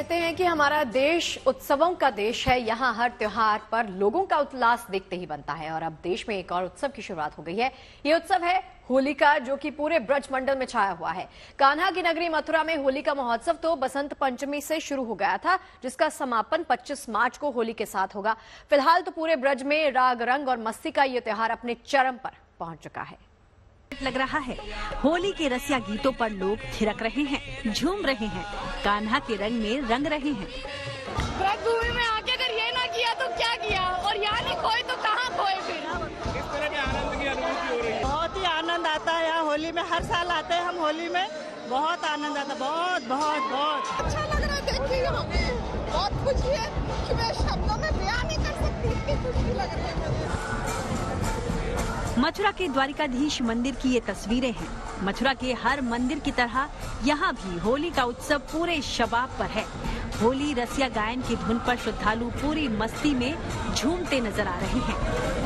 कहते हैं कि हमारा देश उत्सवों का देश है। यहाँ हर त्योहार पर लोगों का उल्लास देखते ही बनता है और अब देश में एक और उत्सव की शुरुआत हो गई है। ये उत्सव है होली का, जो कि पूरे ब्रज मंडल में छाया हुआ है। कान्हा की नगरी मथुरा में होली का महोत्सव तो बसंत पंचमी से शुरू हो गया था, जिसका समापन 25 मार्च को होली के साथ होगा। फिलहाल तो पूरे ब्रज में राग रंग और मस्ती का ये त्योहार अपने चरम पर पहुंच चुका है। लग रहा है होली के रसिया गीतों पर लोग थिरक रहे हैं, झूम रहे हैं, कान्हा के रंग में रंग रहे हैं। ब्रज भूमि में आके अगर ये ना किया तो क्या किया, और यहाँ नहीं खोए तो कहाँ खोए फिर। किस तरह के आनंद की अनुभूति हो रही है? बहुत ही आनंद आता है यहाँ होली में। हर साल आते हैं हम होली में, बहुत आनंद आता है। बहुत बहुत बहुत अच्छा लग रहा है। देखिए हमें बहुत खुशी है कि मैं शब्दों में बयान नहीं कर सकती, इतनी खुशी लग रही है। मथुरा के द्वारिकाधीश मंदिर की ये तस्वीरें हैं। मथुरा के हर मंदिर की तरह यहाँ भी होली का उत्सव पूरे शबाब पर है। होली रसिया गायन की धुन पर श्रद्धालु पूरी मस्ती में झूमते नजर आ रहे हैं।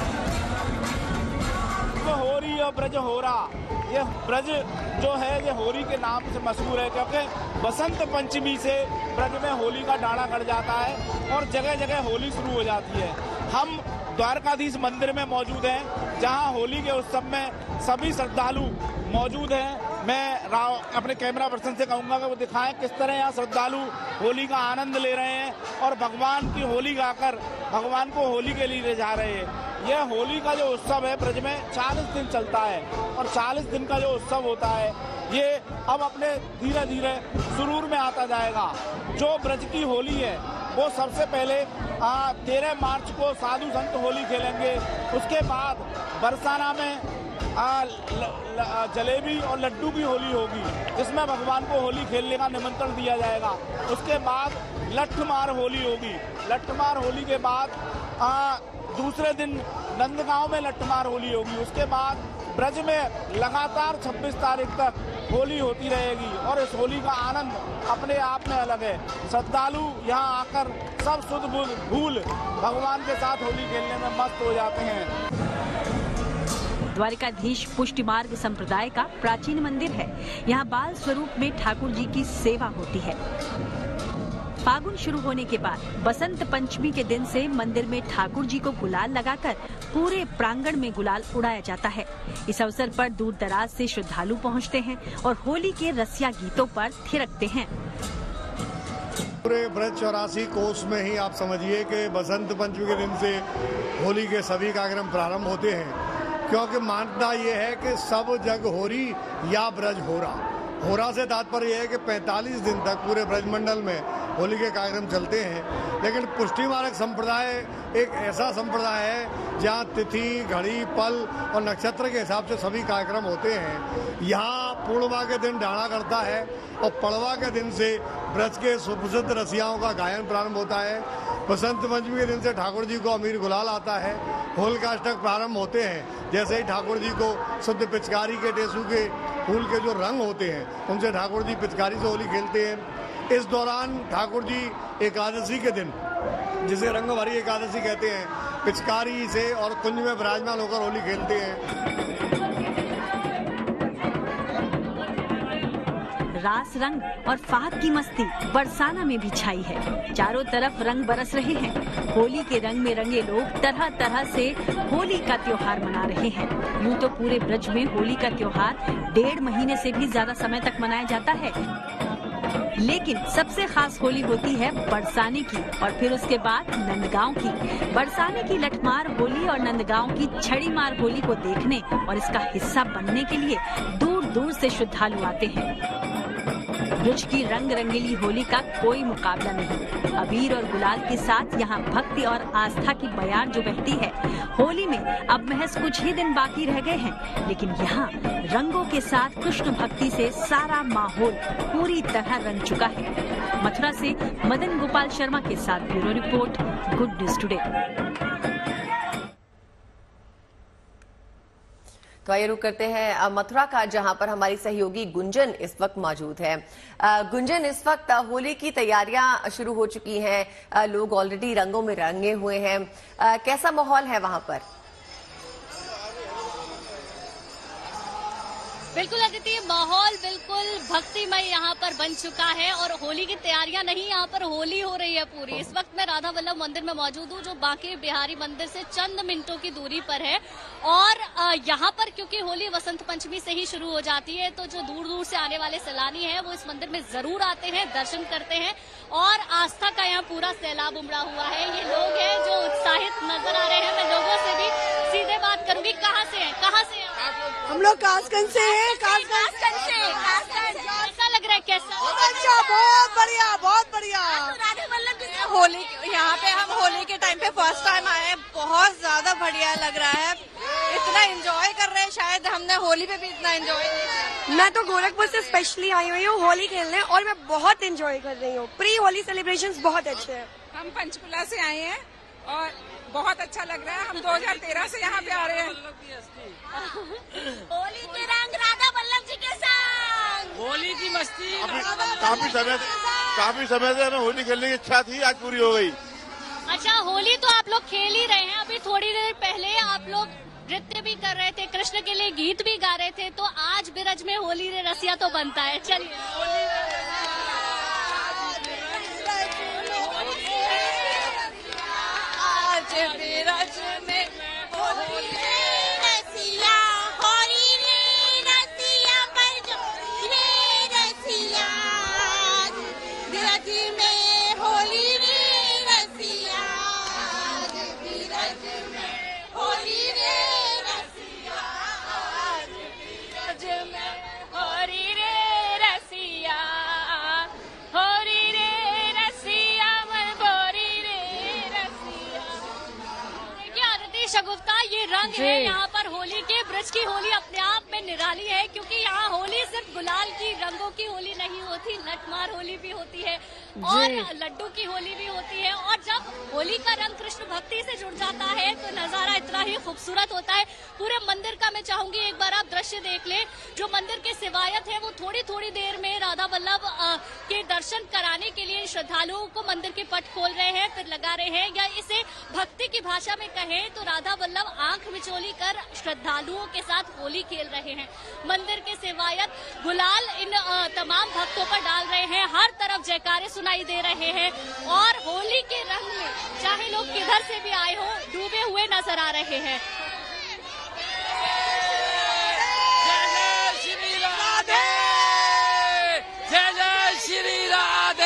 होरी और ब्रज होरा, ये ब्रज जो है ये होली के नाम से मशहूर है, क्योंकि बसंत पंचमी से ब्रज में होली का डाला गड़ जाता है और जगह जगह होली शुरू हो जाती है। हम द्वारकाधीश मंदिर में मौजूद हैं, जहां होली के उत्सव में सभी श्रद्धालु मौजूद हैं। मैं अपने कैमरा पर्सन से कहूंगा कि वो दिखाएं किस तरह यहाँ श्रद्धालु होली का आनंद ले रहे हैं और भगवान की होली गाकर भगवान को होली के लिए ले जा रहे हैं। यह होली का जो उत्सव है ब्रज में 40 दिन चलता है और 40 दिन का जो उत्सव होता है ये अब अपने धीरे धीरे सुरूर में आता जाएगा। जो ब्रज की होली है वो सबसे पहले 13 मार्च को साधु संत होली खेलेंगे। उसके बाद बरसाना में जलेबी और लड्डू की होली होगी, जिसमें भगवान को होली खेलने का निमंत्रण दिया जाएगा। उसके बाद लठमार होली होगी। लठमार होली के बाद दूसरे दिन नंदगांव में लठमार होली होगी। उसके बाद ब्रज में लगातार 26 तारीख तक होली होती रहेगी और इस होली का आनंद अपने आप में अलग है। श्रद्धालु यहाँ आकर सब सुध बुध भूल भगवान के साथ होली खेलने में मस्त हो जाते हैं। द्वारिकाधीश पुष्टि मार्ग संप्रदाय का प्राचीन मंदिर है। यहाँ बाल स्वरूप में ठाकुर जी की सेवा होती है। फागुन शुरू होने के बाद बसंत पंचमी के दिन से मंदिर में ठाकुर जी को गुलाल लगाकर पूरे प्रांगण में गुलाल उड़ाया जाता है। इस अवसर पर दूर दराज से श्रद्धालु पहुंचते हैं और होली के रसिया गीतों पर थिरकते हैं। पूरे ब्रज 84 कोस में ही आप समझिए कि बसंत पंचमी के दिन से होली के सभी कार्यक्रम प्रारंभ होते हैं, क्योंकि मान्यता ये है कि सब जग होरी या ब्रज होरा। होरा से तात्पर्य है कि 45 दिन तक पूरे ब्रजमंडल में होली के कार्यक्रम चलते हैं। लेकिन पुष्टि मार्ग संप्रदाय एक ऐसा संप्रदाय है जहाँ तिथि, घड़ी, पल और नक्षत्र के हिसाब से सभी कार्यक्रम होते हैं। यहाँ पूर्णिमा के दिन डाला करता है और पड़वा के दिन से ब्रज के सुप्रसिद्ध रसियाओं का गायन प्रारंभ होता है। बसंत पंचमी के दिन से ठाकुर जी को अमीर गुलाल आता है। होलिकाष्टक प्रारंभ होते हैं। जैसे ही ठाकुर जी को शुद्ध पिचकारी के टेसू के फूल के जो रंग होते हैं उनसे ठाकुर जी पिचकारी से होली खेलते हैं। इस दौरान ठाकुर जी एकादशी के दिन, जिसे रंग भरी एकादशी कहते हैं, पिचकारी से और कुंज में विराजमान होकर होली खेलते हैं। रास रंग और फाग की मस्ती बरसाना में भी छाई है। चारों तरफ रंग बरस रहे हैं। होली के रंग में रंगे लोग तरह तरह से होली का त्योहार मना रहे हैं। यूं तो पूरे ब्रज में होली का त्योहार 1.5 महीने से भी ज्यादा समय तक मनाया जाता है, लेकिन सबसे खास होली होती है बरसाने की और फिर उसके बाद नंदगांव की। बरसाने की लठमार होली और नंदगांव की छड़ी मार होली को देखने और इसका हिस्सा बनने के लिए दूर दूर से श्रद्धालु आते हैं। ब्रज की रंग रंगीली होली का कोई मुकाबला नहीं। अबीर और गुलाल के साथ यहाँ भक्ति और आस्था की बयार जो बहती है। होली में अब महज कुछ ही दिन बाकी रह गए हैं, लेकिन यहाँ रंगों के साथ कृष्ण भक्ति से सारा माहौल पूरी तरह रंग चुका है। मथुरा से मदन गोपाल शर्मा के साथ bureau report, good news today. तो आइए रुक करते हैं मथुरा का, जहां पर हमारी सहयोगी गुंजन इस वक्त मौजूद है। गुंजन, इस वक्त होली की तैयारियां शुरू हो चुकी हैं, लोग ऑलरेडी रंगों में रंगे हुए हैं, कैसा माहौल है वहां पर? बिल्कुल अदिति, माहौल बिल्कुल भक्तिमय यहाँ पर बन चुका है और होली की तैयारियां नहीं, यहाँ पर होली हो रही है पूरी। इस वक्त मैं राधा वल्लभ मंदिर में मौजूद हूँ, जो बांके बिहारी मंदिर से चंद मिनटों की दूरी पर है। और यहाँ पर क्योंकि होली वसंत पंचमी से ही शुरू हो जाती है, तो जो दूर दूर से आने वाले सैलानी हैं वो इस मंदिर में जरूर आते हैं, दर्शन करते हैं और आस्था का यहाँ पूरा सैलाब उमड़ा हुआ है। ये लोग हैं जो उत्साहित नजर आ रहे हैं। मैं लोगों से भी सीधे बात करूंगी। कहाँ से हैं? कहाँ से हैं? हम लोग कासगंज से हैं। कासगंज से। कैसा लग रहा है? कैसा? अच्छा, बहुत बढ़िया, बहुत बढ़िया। राधा वल्लभ होली यहाँ पे हम होली के टाइम पे फर्स्ट टाइम आए हैं, बहुत ज्यादा बढ़िया लग रहा है। इतना एंजॉय कर रहे हैं, शायद हमने होली पे भी इतना एंजॉय नहीं किया। मैं तो गोरखपुर से स्पेशली आई हुई हूँ होली खेलने और मैं बहुत एंजॉय कर रही हूँ। प्री होली सेलिब्रेशंस बहुत अच्छे हैं। हम पंचकुला से आए हैं और बहुत अच्छा लग रहा है। हम 2013 से यहाँ पे आ रहे हैं। होली के रंग राधा वल्लभ जी के संग, होली की मस्ती। काफी समय से हमें होली खेलने की इच्छा थी, आज पूरी हो गई। अच्छा, होली तो आप लोग खेल ही रहे हैं। अभी थोड़ी देर पहले आप लोग नृत्य भी कर रहे थे, कृष्ण के लिए गीत भी गा रहे थे, तो आज बिरज में होली रे रसिया तो बनता है। चलिए, आज बिरज में होली रे रसिया, होली रे रसिया पर जो रे रसिया, बिरज में होली रे रसिया, बिरज में होली रे रसिया, बिरज में होली रे रसिया, होली रे रसिया मन बोरी रे रसिया। देखिए आदित्य शगुफ्ता, ये रंग है यहाँ पर होली के। ब्रज की होली अपने आप में निराली है, क्योंकि यहाँ होली सिर्फ गुलाल की रंगों की होली नहीं होती, लठमार होली भी होती है और लड्डू की होली भी होती है। और जब होली का रंग कृष्ण भक्ति से जुड़ जाता है तो नजारा इतना ही खूबसूरत होता है। पूरे मंदिर का मैं चाहूंगी एक बार आप दृश्य देख लें। जो मंदिर के सेवायत है वो थोड़ी थोड़ी देर में राधा वल्लभ के दर्शन कराने के लिए श्रद्धालुओं को मंदिर के पट खोल रहे हैं, फिर लगा रहे हैं, या इसे भक्ति की भाषा में कहें तो राधा वल्लभ आंख मिचोली कर श्रद्धालुओं के साथ होली खेल रहे हैं। मंदिर के सेवायत गुलाल इन तमाम भक्तों पर डाल रहे हैं, हर तरफ जयकारे सुनाई दे रहे हैं और होली के रंग में चाहे लोग किधर से भी आए हो डूबे हुए नजर आ रहे हैं। जय जय श्री राधे, जय जय श्री राधे,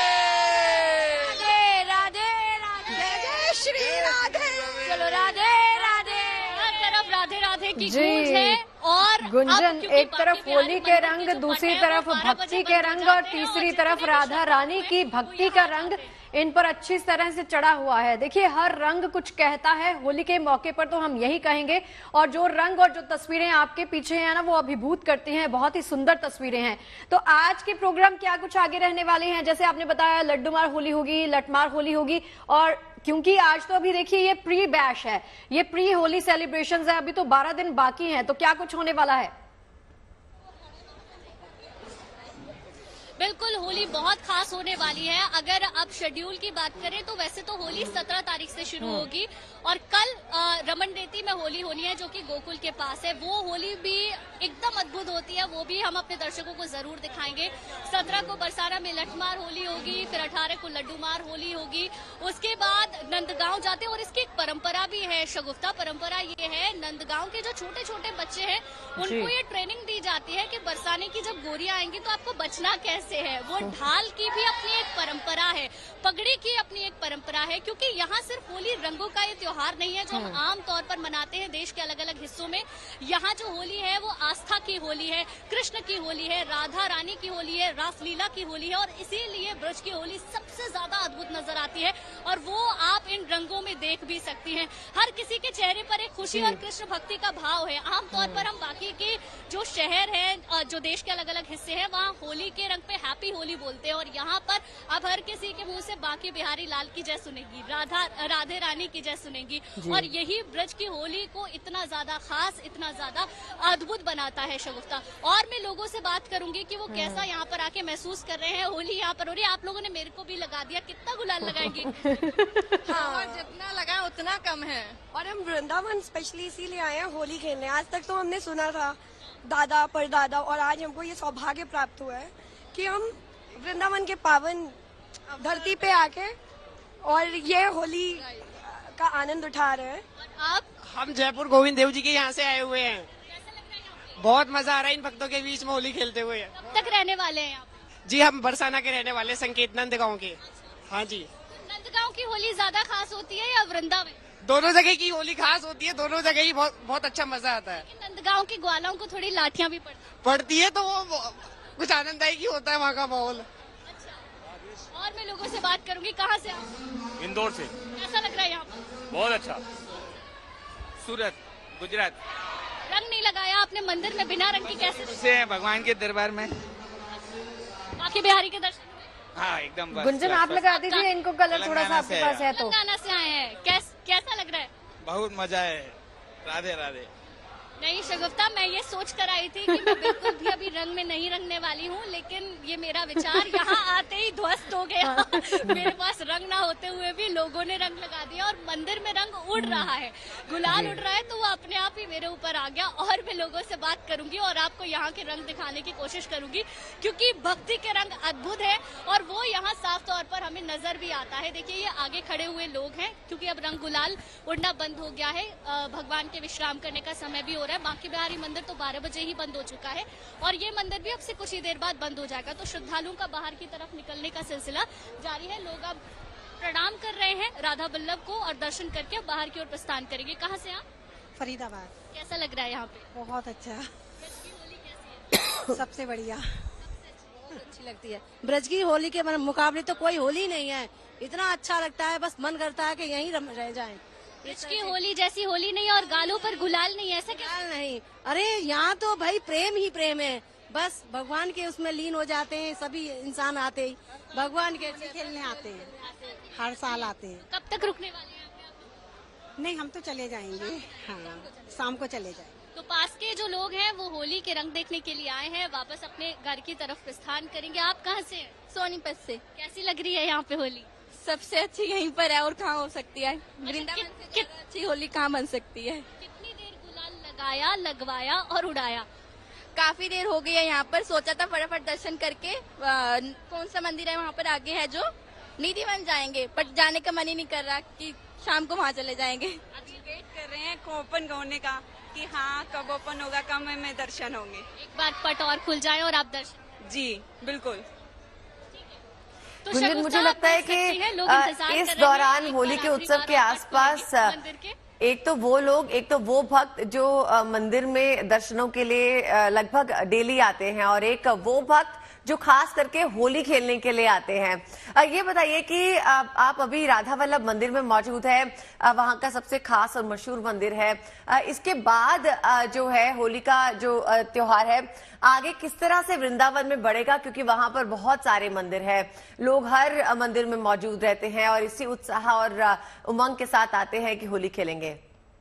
राधे राधे, जय जय श्री राधे, चलो राधे राधे। हर तरफ राधे राधे की गूंज है और गुंजन, एक तरफ होली के रंग, दूसरी तरफ भक्ति के रंग और तीसरी तरफ राधा रानी की भक्ति का रंग इन पर अच्छी तरह से चढ़ा हुआ है। देखिए, हर रंग कुछ कहता है। होली के मौके पर तो हम यही कहेंगे। और जो रंग और जो तस्वीरें आपके पीछे हैं ना, वो अभिभूत करती हैं। बहुत ही सुंदर तस्वीरें हैं। तो आज के प्रोग्राम क्या कुछ आगे रहने वाले हैं? जैसे आपने बताया, लड्डूमार होली होगी, लठमार होली होगी, और क्योंकि आज तो अभी देखिए ये प्री बैश है, ये प्री होली सेलिब्रेशंस है, अभी तो 12 दिन बाकी हैं, तो क्या कुछ होने वाला है? बिल्कुल, होली बहुत खास होने वाली है। अगर अब शेड्यूल की बात करें तो वैसे तो होली 17 तारीख से शुरू होगी और कल रमनरेती में होली होनी है, जो कि गोकुल के पास है। वो होली भी एकदम अद्भुत होती है, वो भी हम अपने दर्शकों को जरूर दिखाएंगे। 17 को बरसाना में लठमार होली होगी, फिर 18 को लड्डूमार होली होगी। उसके बाद नंदगांव जाते हैं और इसकी एक परंपरा भी है शगुफ्ता। परंपरा ये है, नंदगांव के जो छोटे छोटे बच्चे हैं उनको ये ट्रेनिंग दी जाती है कि बरसाने की जब गोरियां आएंगी तो आपको बचना कैसे है। वो ढाल की भी अपनी एक परंपरा है, पगड़ी की अपनी एक परंपरा है, क्योंकि यहाँ सिर्फ होली रंगों का ये त्योहार नहीं है जो हम आम तौर पर मनाते हैं देश के अलग अलग हिस्सों में। यहाँ जो होली है वो आस्था की होली है, कृष्ण की होली है, राधा रानी की होली है, रासलीला की होली है, और इसीलिए ब्रज की होली सबसे ज्यादा अद्भुत नजर आती है और वो आप इन रंगों में देख भी सकती हैं। हर किसी के चेहरे पर एक खुशी और कृष्ण भक्ति का भाव है। आमतौर पर हम बाकी के जो शहर है, जो देश के अलग अलग हिस्से हैं, वहाँ होली के रंग पे हैप्पी होली बोलते हैं, और यहाँ पर अब हर किसी के मुंह से बांके बिहारी लाल की जय सुनेगी, राधे रानी की जय सुनेगी। और यही ब्रज की होली को इतना ज्यादा खास, इतना ज्यादा अद्भुत बनाता है शगुफ्ता। और मैं लोगों से बात करूंगी कि वो कैसा यहाँ पर आके महसूस कर रहे हैं होली यहाँ पर हो रही है। आप लोगों ने मेरे को भी लगा दिया, कितना गुलाल लगाएंगे? हाँ, जितना लगा उतना कम है। और हम वृंदावन स्पेशली इसीलिए आए हैं होली खेलने। आज तक तो हमने सुना था दादा परदादा, और आज हमको ये सौभाग्य प्राप्त हुआ है कि हम वृंदावन के पावन धरती पे आके और ये होली का आनंद उठा रहे हैं। आप? हम जयपुर गोविंद देव जी के यहाँ से आए हुए हैं। बहुत मजा आ रहा है इन भक्तों के बीच में होली खेलते हुए। कब तक रहने वाले हैं आप? जी हम बरसाना के रहने वाले, संकेत नंदगांव के। हाँ जी। नंदगांव की होली ज्यादा खास होती है या वृंदावन? दोनों जगह की होली खास होती है, दोनों जगह ही बहुत अच्छा मजा आता है। नंदगांव की ग्वालों को थोड़ी लाठियां भी पड़ती है तो वो कुछ आनंददायक होता है वहाँ का माहौल। अच्छा। और मैं लोगों से बात करूंगी, कहाँ से आप? इंदौर से। कैसा लग रहा है यहाँ पर? बहुत अच्छा। सूरत, गुजरात। रंग नहीं लगाया आपने मंदिर में, बिना रंग के कैसे? से भगवान के दरबार में बाकी बिहारी के दर्शन। हाँ एकदम। गुंजन आप लगा दीजिए इनको कलर, थोड़ा सा आपके पास है तो। तेलंगाना से आए हैं, कैसा लग रहा है? बहुत मजा है। राधे राधे। नहीं शगुफ्ता, मैं ये सोच कर आई थी कि मैं बिल्कुल भी अभी रंग में नहीं रंगने वाली हूँ, लेकिन ये मेरा विचार यहाँ आते ही ध्वस्त हो गया। मेरे पास रंग ना होते हुए भी लोगों ने रंग लगा दिया और मंदिर में रंग उड़ रहा है, गुलाल उड़ रहा है, तो वो अपने आप ही मेरे ऊपर आ गया। और मैं लोगों से बात करूंगी और आपको यहाँ के रंग दिखाने की कोशिश करूंगी, क्योंकि भक्ति के रंग अद्भुत है और वो यहाँ साफ तौर पर हमें नजर भी आता है। देखिए ये आगे खड़े हुए लोग हैं, क्योंकि अब रंग गुलाल उड़ना बंद हो गया है, भगवान के विश्राम करने का समय भी हो रहा है। बांके बिहारी मंदिर तो 12 बजे ही बंद हो चुका है और ये मंदिर भी अब से कुछ ही देर बाद बंद हो जाएगा, तो श्रद्धालुओं का बाहर की तरफ निकलने का सिलसिला जारी है। लोग अब प्रणाम कर रहे हैं राधा वल्लभ को और दर्शन करके बाहर की ओर प्रस्थान करेंगे। कहाँ से आप? फरीदाबाद। कैसा लग रहा है यहाँ पे? बहुत अच्छा। सबसे बढ़िया, अच्छी लगती है। ब्रज की होली के मुकाबले तो कोई होली नहीं है, इतना अच्छा लगता है, बस मन करता है कि यहीं रह जाएं। ब्रज की होली जैसी होली नहीं और गालों पर गुलाल नहीं, ऐसा क्या? नहीं, अरे यहाँ तो भाई प्रेम ही प्रेम है, बस भगवान के उसमें लीन हो जाते हैं सभी इंसान, आते ही भगवान के खेलने आते हैं, हर साल आते हैं। कब तक रुकने वाले हैं? नहीं हम तो चले जाएंगे, हाँ शाम को चले जाएंगे। तो पास के जो लोग हैं वो होली के रंग देखने के लिए आए हैं, वापस अपने घर की तरफ प्रस्थान करेंगे। आप कहाँ से हैं? सोनीपत से। कैसी लग रही है यहाँ पे होली? सबसे अच्छी यहीं पर है और कहाँ हो सकती है, वृंदावन से अच्छी होली कहाँ बन सकती है। कितनी देर गुलाल लगाया, लगवाया और उड़ाया? काफी देर हो गई है यहाँ पर, सोचा था फटाफट दर्शन करके कौन सा मंदिर है वहाँ पर आगे है जो निधिवन जाएंगे, बट जाने का मन ही नहीं कर रहा कि शाम को वहाँ चले जाएंगे। अभी वेट कर रहे हैं ओपन होने का कि हाँ कब ओपन होगा, कब में दर्शन होंगे। एक बार पट और खुल जाए और आप दर्शन। जी बिल्कुल। तो गुंजन मुझे लगता है कि इस दौरान होली के उत्सव के आसपास एक तो वो लोग, एक तो वो भक्त जो मंदिर में दर्शनों के लिए लगभग डेली आते हैं और एक वो भक्त जो खास करके होली खेलने के लिए आते हैं। ये बताइए कि आप अभी राधा वल्लभ मंदिर में मौजूद है, वहां का सबसे खास और मशहूर मंदिर है। इसके बाद जो है होली का जो त्योहार है आगे किस तरह से वृंदावन में बढ़ेगा, क्योंकि वहां पर बहुत सारे मंदिर हैं, लोग हर मंदिर में मौजूद रहते हैं और इसी उत्साह और उमंग के साथ आते हैं कि होली खेलेंगे।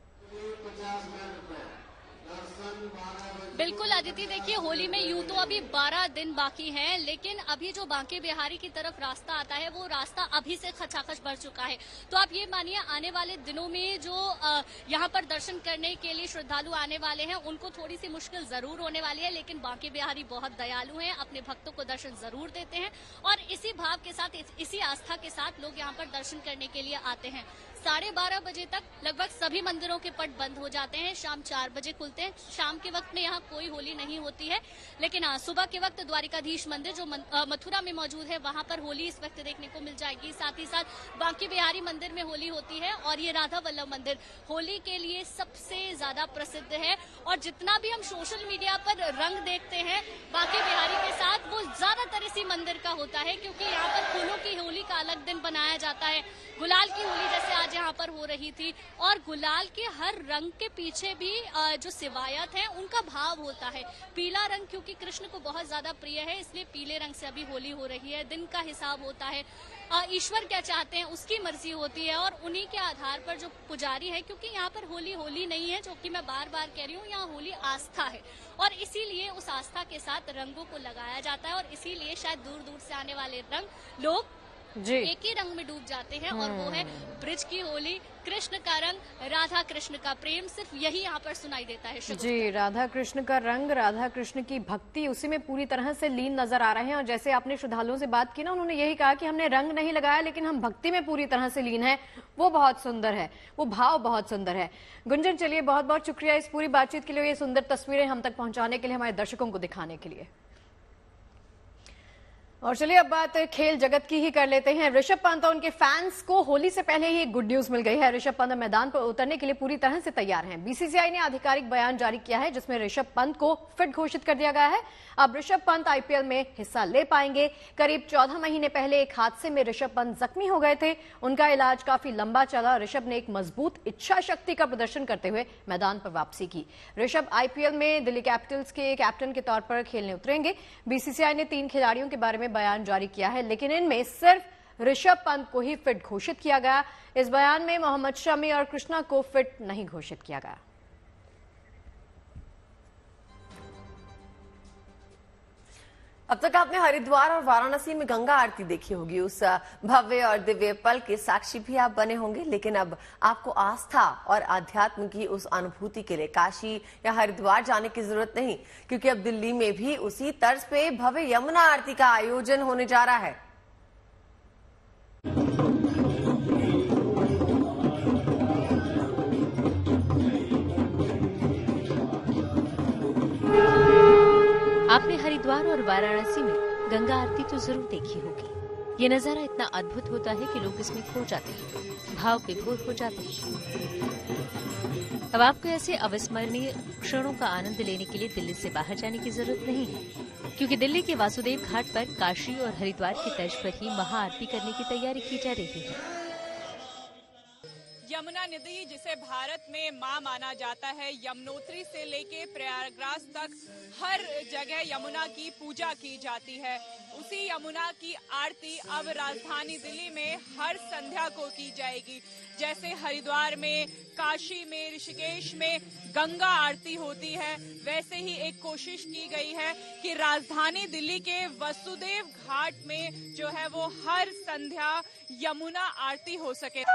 बिल्कुल आदित्य, देखिए होली में यूं तो अभी 12 दिन बाकी हैं, लेकिन अभी जो बांके बिहारी की तरफ रास्ता आता है वो रास्ता अभी से खचाखच भर चुका है। तो आप ये मानिए आने वाले दिनों में जो यहाँ पर दर्शन करने के लिए श्रद्धालु आने वाले हैं उनको थोड़ी सी मुश्किल जरूर होने वाली है, लेकिन बांके बिहारी बहुत दयालु हैं, अपने भक्तों को दर्शन जरूर देते हैं और इसी भाव के साथ, इसी आस्था के साथ लोग यहाँ पर दर्शन करने के लिए आते हैं। 12:30 बजे तक लगभग सभी मंदिरों के पट बंद हो जाते हैं, शाम 4 बजे खुलते हैं। शाम के वक्त में यहाँ कोई होली नहीं होती है, लेकिन सुबह के वक्त द्वारिकाधीश मंदिर जो मथुरा में मौजूद है वहां पर होली इस वक्त देखने को मिल जाएगी। साथ ही साथ बांके बिहारी मंदिर में होली होती है और ये राधा वल्लभ मंदिर होली के लिए सबसे ज्यादा प्रसिद्ध है। और जितना भी हम सोशल मीडिया पर रंग देखते हैं बांके बिहारी के साथ, वो ज्यादातर इसी मंदिर का होता है, क्योंकि यहाँ पर फूलों की होली का अलग दिन बनाया जाता है, गुलाल की होली जैसे आज यहाँ पर हो रही थी, और गुलाल के हर रंग के पीछे भी जो सिवायत है उनका भाव होता है। पीला रंग क्योंकि कृष्ण को बहुत ज्यादा प्रिय है, इसलिए पीले रंग से अभी होली हो रही है। दिन का हिसाब होता है, ईश्वर क्या चाहते हैं उसकी मर्जी होती है और उन्हीं के आधार पर जो पुजारी है, क्योंकि यहाँ पर होली नहीं है, जो कि मैं बार बार कह रही हूँ, यहाँ होली आस्था है और इसीलिए उस आस्था के साथ रंगों को लगाया जाता है और इसीलिए शायद दूर दूर से आने वाले रंग लोग जी। एक ही रंग में डूब जाते हैं और वो है ब्रिज की होली, कृष्ण का रंग, राधा कृष्ण का प्रेम, सिर्फ यही यहाँ पर सुनाई देता है। जी, राधा कृष्ण का रंग, राधा कृष्ण की भक्ति उसी में पूरी तरह से लीन नजर आ रहे हैं। और जैसे आपने श्रद्धालुओं से बात की ना, उन्होंने यही कहा कि हमने रंग नहीं लगाया लेकिन हम भक्ति में पूरी तरह से लीन है। वो बहुत सुंदर है, वो भाव बहुत सुंदर है। गुंजन, चलिए बहुत बहुत शुक्रिया इस पूरी बातचीत के लिए, ये सुंदर तस्वीरें हम तक पहुंचाने के लिए, हमारे दर्शकों को दिखाने के लिए। और चलिए अब बात खेल जगत की ही कर लेते हैं। ऋषभ पंत और उनके फैंस को होली से पहले ही एक गुड न्यूज मिल गई है। ऋषभ पंत मैदान पर उतरने के लिए पूरी तरह से तैयार हैं। बीसीसीआई ने आधिकारिक बयान जारी किया है जिसमें ऋषभ पंत को फिट घोषित कर दिया गया है। अब ऋषभ पंत आईपीएल में हिस्सा ले पाएंगे। करीब 14 महीने पहले एक हादसे में ऋषभ पंत जख्मी हो गए थे। उनका इलाज काफी लंबा चला। ऋषभ ने एक मजबूत इच्छा शक्ति का प्रदर्शन करते हुए मैदान पर वापसी की। ऋषभ आईपीएल में दिल्ली कैपिटल्स के कैप्टन के तौर पर खेलने उतरेंगे। बीसीसीआई ने 3 खिलाड़ियों के बारे में बयान जारी किया है, लेकिन इनमें सिर्फ ऋषभ पंत को ही फिट घोषित किया गया। इस बयान में मोहम्मद शमी और कृष्णा को फिट नहीं घोषित किया गया। अब तक आपने हरिद्वार और वाराणसी में गंगा आरती देखी होगी। उस भव्य और दिव्य पल के साक्षी भी आप बने होंगे, लेकिन अब आपको आस्था और आध्यात्म की उस अनुभूति के लिए काशी या हरिद्वार जाने की जरूरत नहीं, क्योंकि अब दिल्ली में भी उसी तर्ज पे भव्य यमुना आरती का आयोजन होने जा रहा है। आपने हरिद्वार और वाराणसी में गंगा आरती तो जरूर देखी होगी। ये नजारा इतना अद्भुत होता है कि लोग इसमें खो जाते हैं, भाव विभोर हो जाते हैं। अब आपको ऐसे अविस्मरणीय क्षणों का आनंद लेने के लिए दिल्ली से बाहर जाने की जरूरत नहीं है, क्योंकि दिल्ली के वासुदेव घाट पर काशी और हरिद्वार की तर्ज पर ही महाआरती करने की तैयारी की जा रही है। यमुना नदी, जिसे भारत में मां माना जाता है, यमुनोत्री से लेके प्रयागराज तक हर जगह यमुना की पूजा की जाती है। उसी यमुना की आरती अब राजधानी दिल्ली में हर संध्या को की जाएगी। जैसे हरिद्वार में, काशी में, ऋषिकेश में गंगा आरती होती है, वैसे ही एक कोशिश की गई है कि राजधानी दिल्ली के वसुदेव घाट में जो है वो हर संध्या यमुना आरती हो सके।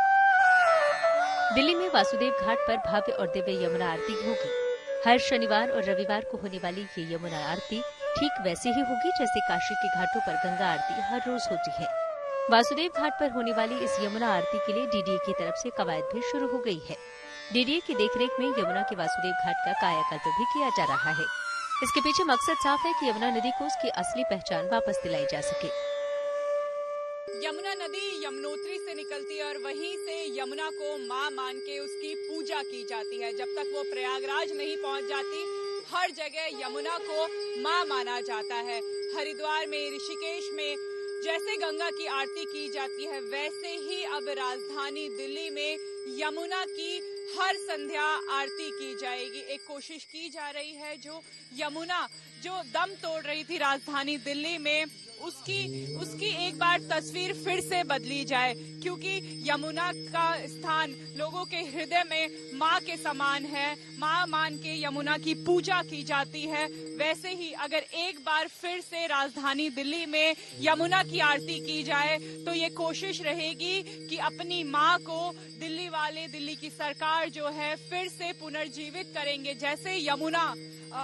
दिल्ली में वासुदेव घाट पर भव्य और दिव्य यमुना आरती होगी। हर शनिवार और रविवार को होने वाली ये यमुना आरती ठीक वैसे ही होगी जैसे काशी के घाटों पर गंगा आरती हर रोज होती है। वासुदेव घाट पर होने वाली इस यमुना आरती के लिए डीडीए की तरफ से कवायद भी शुरू हो गई है। डीडीए की देखरेख में यमुना के वासुदेव घाट का कायाकल्प भी किया जा रहा है। इसके पीछे मकसद साफ है कि यमुना नदी को उसकी असली पहचान वापस दिलाई जा सके। यमुना नदी यमुनोत्री से निकलती है और वहीं से यमुना को मां मान के उसकी पूजा की जाती है। जब तक वो प्रयागराज नहीं पहुंच जाती, हर जगह यमुना को मां माना जाता है। हरिद्वार में, ऋषिकेश में जैसे गंगा की आरती की जाती है, वैसे ही अब राजधानी दिल्ली में यमुना की हर संध्या आरती की जाएगी। एक कोशिश की जा रही है, जो यमुना जो दम तोड़ रही थी राजधानी दिल्ली में, उसकी एक बार तस्वीर फिर से बदली जाए, क्योंकि यमुना का स्थान लोगों के हृदय में माँ के समान है। माँ मान के यमुना की पूजा की जाती है। वैसे ही अगर एक बार फिर से राजधानी दिल्ली में यमुना की आरती की जाए तो ये कोशिश रहेगी कि अपनी माँ को दिल्ली वाले, दिल्ली की सरकार जो है फिर से पुनर्जीवित करेंगे। जैसे यमुना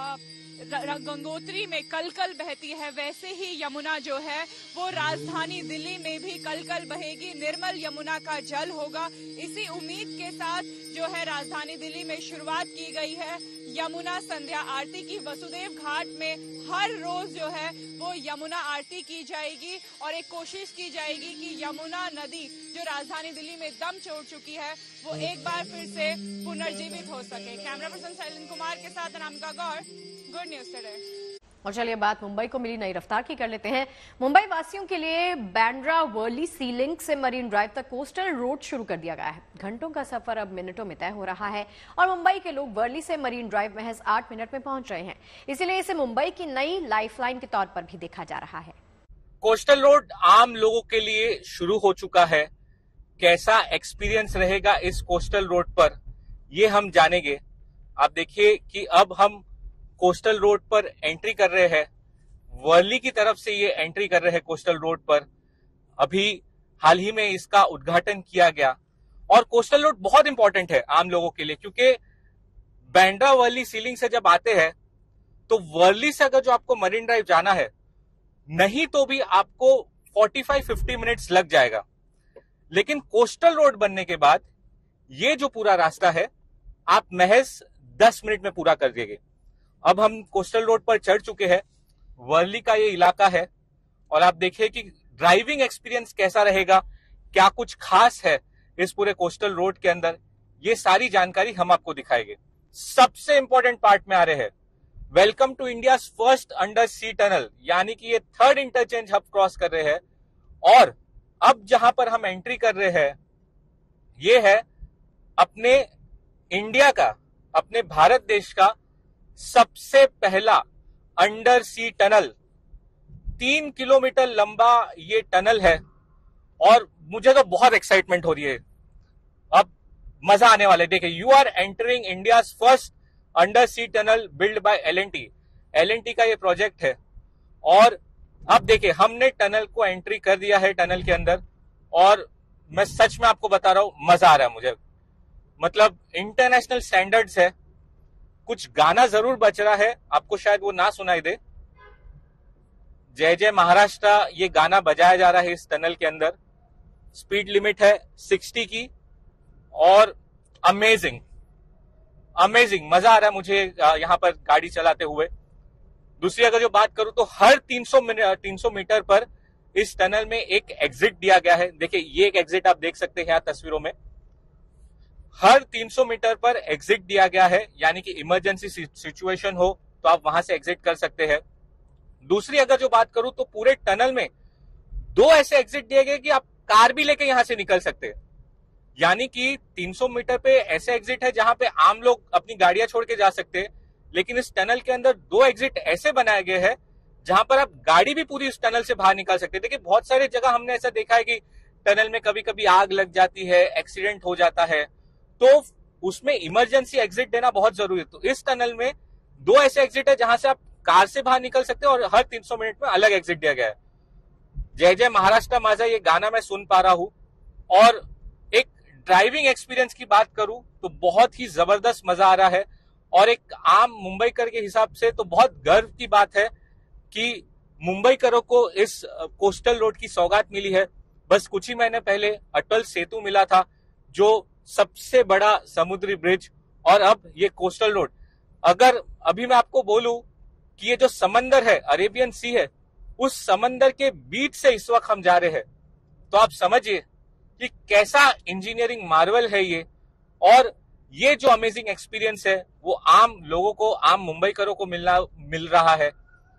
गंगोत्री में कल कल बहती है, वैसे ही यमुना जो है वो राजधानी दिल्ली में भी कल कल बहेगी। निर्मल यमुना का जल होगा। इसी उम्मीद के साथ जो है राजधानी दिल्ली में शुरुआत की गई है यमुना संध्या आरती की। वसुदेव घाट में हर रोज जो है वो यमुना आरती की जाएगी और एक कोशिश की जाएगी कि यमुना नदी जो राजधानी दिल्ली में दम छोड़ चुकी है वो एक बार फिर से पुनर्जीवित हो सके। कैमरा पर्सन शैलन कुमार के साथ Anamika Gaur, good news today. और चलिए बात मुंबई को मिली नई रफ्तार की कर लेते हैं। मुंबई वासियों के लिए बांद्रा वर्ली सी लिंक से मरीन ड्राइव तक कोस्टल रोड शुरू कर दिया गया है। घंटों का सफर अब मिनटों में तय हो रहा है और मुंबई के लोग वर्ली से मरीन ड्राइव महज 8 मिनट में पहुंच रहे हैं। इसीलिए इसे मुंबई की नई लाइफलाइन के तौर पर भी देखा जा रहा है। कोस्टल रोड आम लोगों के लिए शुरू हो चुका है। कैसा एक्सपीरियंस रहेगा इस कोस्टल रोड पर, ये हम जानेंगे। आप देखिए कि अब हम कोस्टल रोड पर एंट्री कर रहे हैं। वर्ली की तरफ से ये एंट्री कर रहे हैं कोस्टल रोड पर। अभी हाल ही में इसका उद्घाटन किया गया। और कोस्टल रोड बहुत इंपॉर्टेंट है आम लोगों के लिए, क्योंकि बांद्रा वर्ली सीलिंग से जब आते हैं तो वर्ली से अगर जो आपको मरीन ड्राइव जाना है, नहीं तो भी आपको 45-50 मिनट्स लग जाएगा। लेकिन कोस्टल रोड बनने के बाद ये जो पूरा रास्ता है आप महज 10 मिनट में पूरा कर देंगे। अब हम कोस्टल रोड पर चढ़ चुके हैं, वर्ली का ये इलाका है, और आप देखिए कि ड्राइविंग एक्सपीरियंस कैसा रहेगा, क्या कुछ खास है इस पूरे कोस्टल रोड के अंदर, ये सारी जानकारी हम आपको दिखाएंगे। सबसे इंपॉर्टेंट पार्ट में आ रहे हैं, welcome to India first under sea tunnel, यानी कि ये 3rd इंटरचेंज हब क्रॉस कर रहे हैं। और अब जहां पर हम एंट्री कर रहे हैं ये है अपने इंडिया का, अपने भारत देश का सबसे पहला अंडर सी टनल। 3 किलोमीटर लंबा ये टनल है और मुझे तो बहुत एक्साइटमेंट हो रही है, अब मजा आने वाला है। देखिए, you are entering India first under sea tunnel build by L&T. L&T का ये प्रोजेक्ट है। और अब देखिए, हमने टनल को एंट्री कर दिया है टनल के अंदर, और मैं सच में आपको बता रहा हूं मजा आ रहा है मुझे। मतलब इंटरनेशनल स्टैंडर्ड्स है। कुछ गाना जरूर बज रहा है, आपको शायद वो ना सुनाई दे। जय जय महाराष्ट्र ये गाना बजाया जा रहा है इस टनल के अंदर। स्पीड लिमिट है 60 की, और अमेजिंग मजा आ रहा है मुझे यहां पर गाड़ी चलाते हुए। दूसरी अगर जो बात करूं तो हर 300 मीटर पर इस टनल में एक एग्जिट दिया गया है। देखिए, ये एक एग्जिट आप देख सकते हैं यहाँ तस्वीरों में। हर 300 मीटर पर एग्जिट दिया गया है, यानी कि इमरजेंसी सिचुएशन हो तो आप वहां से एग्जिट कर सकते हैं। दूसरी अगर जो बात करूं तो पूरे टनल में 2 ऐसे एग्जिट दिए गए कि आप कार भी लेके यहां से निकल सकते हैं। यानी कि 300 मीटर पे ऐसे एग्जिट है जहां पे आम लोग अपनी गाड़ियां छोड़ के जा सकते हैं, लेकिन इस टनल के अंदर 2 एग्जिट ऐसे बनाए गए हैं जहां पर आप गाड़ी भी पूरी इस टनल से बाहर निकाल सकते हैं। देखिए, बहुत सारे जगह हमने ऐसा देखा है कि टनल में कभी कभी आग लग जाती है, एक्सीडेंट हो जाता है, तो उसमें इमरजेंसी एग्जिट देना बहुत जरूरी है। तो इस टनल में 2 ऐसे एग्जिट है जहां से आप कार से बाहर निकल सकते हैं, और हर 300 मिनट में अलग एग्जिट दिया गया है। जय जय महाराष्ट्र माझा ये गाना मैं सुन पा रहा हूं। और एक ड्राइविंग एक्सपीरियंस की बात करूं तो बहुत ही जबरदस्त मजा आ रहा है, और एक आम मुंबईकर के हिसाब से तो बहुत गर्व की बात है कि मुंबईकरों को इस कोस्टल रोड की सौगात मिली है। बस कुछ ही महीने पहले अटल सेतु मिला था, जो सबसे बड़ा समुद्री ब्रिज, और अब ये कोस्टल रोड। अगर अभी मैं आपको बोलूं कि ये जो समंदर है, अरेबियन सी है, उस समंदर के बीच से इस वक्त हम जा रहे हैं, तो आप समझिए कि कैसा इंजीनियरिंग मार्वल है ये। और ये जो अमेजिंग एक्सपीरियंस है वो आम लोगों को, आम मुंबईकरों को मिल रहा है।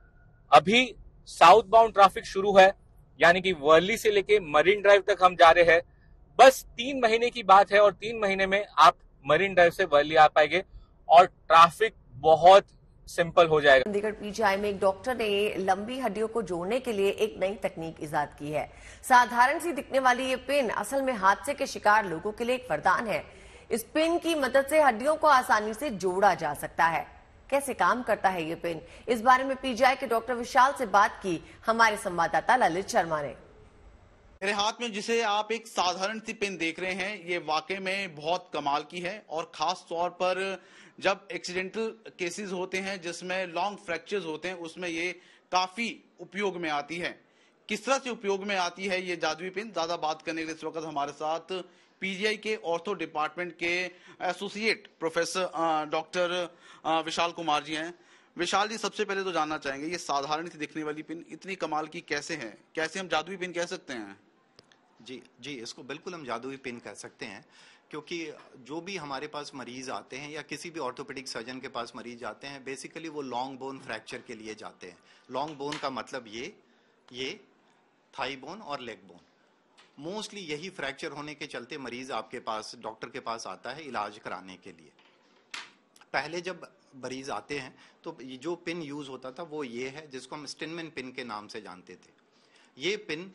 अभी साउथ बाउंड ट्रैफिक शुरू है, यानी कि वर्ली से लेके मरीन ड्राइव तक हम जा रहे हैं। बस 3 महीने की बात है, और 3 महीने में आप मरीन ड्राइव से वर्ली आ पाएंगे और ट्रैफिक बहुत सिंपल हो जाएगा। चंडीगढ़ पीजीआई में एक डॉक्टर ने लंबी हड्डियों को जोड़ने के लिए एक नई तकनीक इजाद की है। साधारण सी दिखने वाली ये पिन असल में हादसे के शिकार लोगों के लिए एक वरदान है। इस पिन की मदद से हड्डियों को आसानी से जोड़ा जा सकता है। कैसे काम करता है ये पिन, इस बारे में पीजीआई के डॉक्टर विशाल से बात की हमारे संवाददाता ललित शर्मा ने। मेरे हाथ में जिसे आप एक साधारण सी पिन देख रहे हैं, ये वाकई में बहुत कमाल की है, और खास तौर पर जब एक्सीडेंटल केसेस होते हैं जिसमें लॉन्ग फ्रैक्चर्स होते हैं, उसमें ये काफी उपयोग में आती है। किस तरह से उपयोग में आती है ये जादुई पिन, ज्यादा बात करने के लिए इस वक्त हमारे साथ पीजीआई के ऑर्थो डिपार्टमेंट के associate professor doctor Vishal Kumar ji हैं। विशाल जी, सबसे पहले तो जानना चाहेंगे, ये साधारण सी दिखने वाली पिन इतनी कमाल की कैसे है, कैसे हम जादुई पिन कह सकते हैं? जी, इसको बिल्कुल हम जादुई पिन कह सकते हैं, क्योंकि जो भी हमारे पास मरीज आते हैं या किसी भी ऑर्थोपेडिक सर्जन के पास मरीज आते हैं, बेसिकली वो लॉन्ग बोन फ्रैक्चर के लिए जाते हैं। लॉन्ग बोन का मतलब ये थाई बोन और लेग बोन, मोस्टली यही फ्रैक्चर होने के चलते मरीज आपके पास, डॉक्टर के पास आता है इलाज कराने के लिए। पहले जब मरीज आते हैं तो जो पिन यूज होता था वो ये है, जिसको हम स्टिनमैन पिन के नाम से जानते थे। ये पिन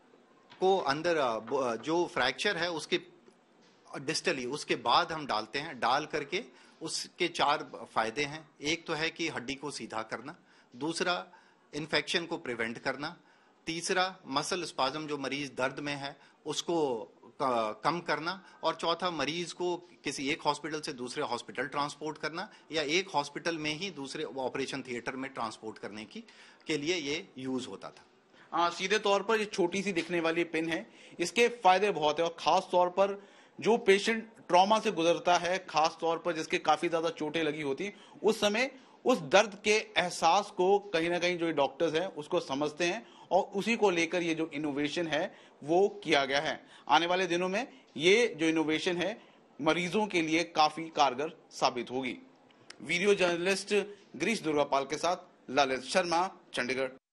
को अंदर जो फ्रैक्चर है उसके डिस्टली, उसके बाद हम डालते हैं। डाल करके उसके 4 फायदे हैं। एक तो है कि हड्डी को सीधा करना, दूसरा इन्फेक्शन को प्रिवेंट करना, तीसरा मसल स्पाज्म, जो मरीज दर्द में है उसको कम करना, और चौथा मरीज को किसी एक हॉस्पिटल से दूसरे हॉस्पिटल ट्रांसपोर्ट करना या एक हॉस्पिटल में ही दूसरे ऑपरेशन थिएटर में ट्रांसपोर्ट करने के लिए ये यूज होता था। सीधे तौर पर ये छोटी सी दिखने वाली पिन है, इसके फायदे बहुत है और खास तौर पर जो पेशेंट ट्रॉमा से गुजरता है, खास तौर पर जिसके काफी ज्यादा चोटें लगी होती, उस समय उस दर्द के एहसास को कहीं ना कहीं जो डॉक्टर्स हैं उसको समझते हैं और उसी को लेकर ये जो इनोवेशन है वो किया गया है। आने वाले दिनों में ये जो इनोवेशन है मरीजों के लिए काफी कारगर साबित होगी। वीडियो जर्नलिस्ट गिरीश दुर्गापाल के साथ ललित शर्मा, चंडीगढ़।